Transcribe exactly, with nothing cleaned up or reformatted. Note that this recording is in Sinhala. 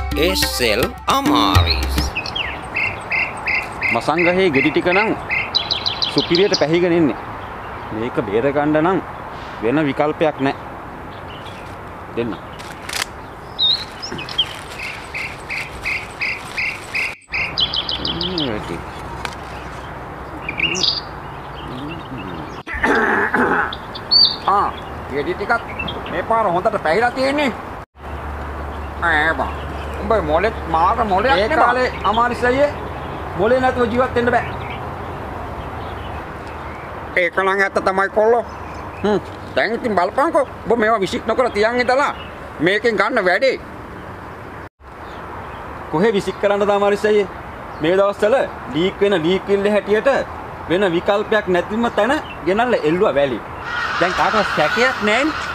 S L අමාරිස්. මසංගහේ ගෙඩි ටික නම් සුපිරියට පැහිගෙන ඉන්නේ. මේක බේර ගන්න නම් වෙන විකල්පයක් නැහැ. දෙන්න. ආ ගෙඩි ටිකක් මේ පාර හොඳට පැහිලා තියෙන්නේ. ඈ බා උඹ මොලේ මාර මොලයක් නේ. ඒ කාලේ අමාරිස් අයියේ මොලේ නැතුව ජීවත් වෙන්න බෑ. ඒක නම් ඇත්ත තමයි කොල්ලෝ. හ්ම් දැන් ඉතින් බලපංකෝ ඔබ මේවා විසික් නොකර තියන් ඉඳලා මේකෙන් ගන්න වැඩේ. කොහේ විසික් කරන්නද අමාරිස් අයියේ? මේ දවස්වල ලීක් වෙන ලීක් විල්ල හැටියට වෙන විකල්පයක් නැතිම තැන ගෙනල්ලා එල්ලුවා වැලි. දැන් කාටවත් සැකයක් නැන්නේ.